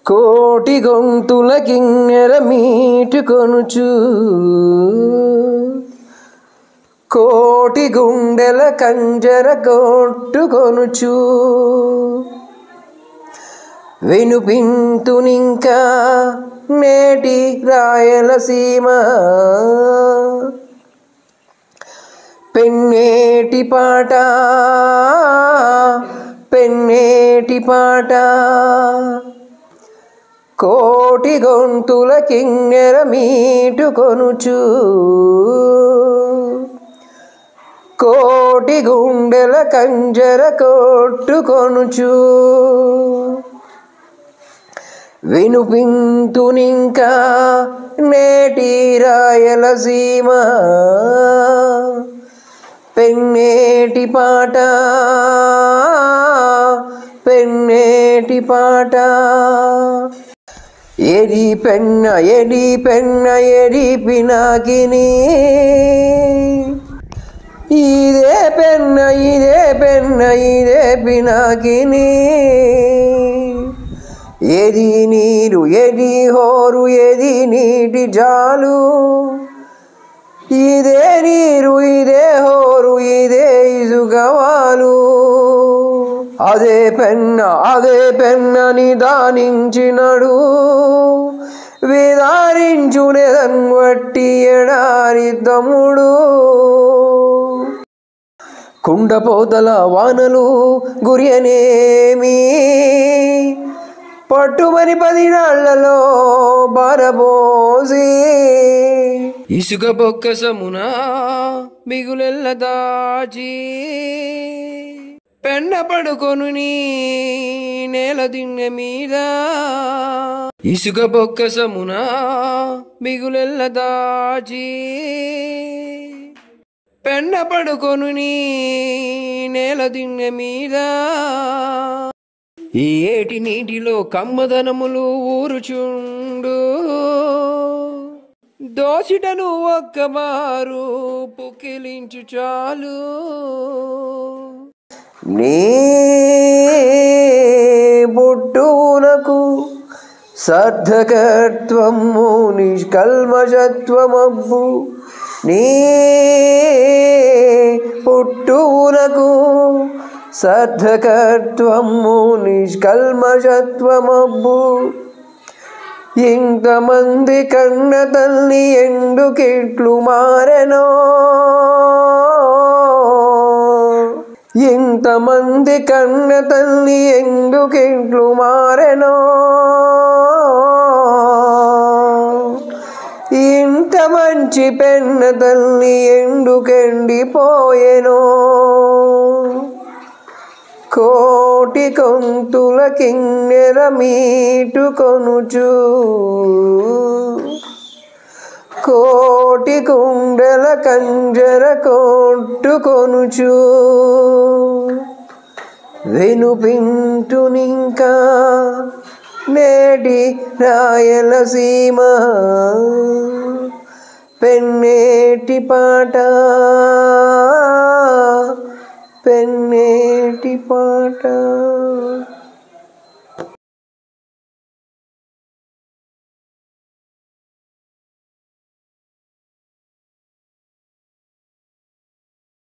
కోటి గొంతుల కిన్నెర మీటుకొనుచు కోటి గుండెల కంజర కొట్టుకొనుచు వినుపింతునింకా నేటి రాయలసీమ పెన్నేటి పాట పెన్నేటి పాట కోటి గొంతుల కిన్నెర మీటుకొనుచు కోటి గుండెల కంజర కొట్టుకొనుచు వినుపింతునింకా నేటి రాయలసీమ పెన్నేటి పాట పెన్నేటి పాట ఎడి పెన్న ఎడి పెన్న ఎడి పినాకిని ఇదే పెన్న ఇదే పెన్న ఇదే పినాకిని ఎది నీరు ఎది హోరు ఎది నీటి జాలు ఇదే నీరు ఇదే హోరు ఇదే ఇసుగవాలు అదే పెన్న నిదానించినడు విదారించునేదన్ వట్టి ఎడారి తమ్ముడు కుండపోతల వానలు గురియనేమి పట్టుమని 10 నాళ్లలో బారబోసి ఇసుక బొక్కసమున మిగులెల్ల దాచి పెన్న పడుకొను నీ నేల దిన్నె మీద ఇసుక బొక్కసమున మిగులెల్ల దాచి పెన్న పడుకొను నీ నేల దిన్నె మీద ఈ ఏటి నీటిలో కమ్మదనములు ఊరుచుండు దోసిటను ఒక్కమారు పుక్కిలించు చాలు నీ బొట్టునకు సార్థకత్వము నిష్కల్మషత్వమబ్బు నీ పుట్టునకు సార్థకత్వము నిష్కల్మషత్వమబ్బు ఇంతమంది కన్న తల్లి ఎందుకిట్లు మారెనో ఇంతమంది కన్న తల్లి ఎందుకిట్లు మారెనో ఇంత మంచి పెన్న తల్లి ఎందుకెండిపోయెనో కోటి గొంతుల కిన్నెర మీటుకొనుచు కోటి గుండెల కంజర కొట్టుకొనుచు వినుపింటునింకా నేటి రాయలసీమ పెన్నేటి పాట పెన్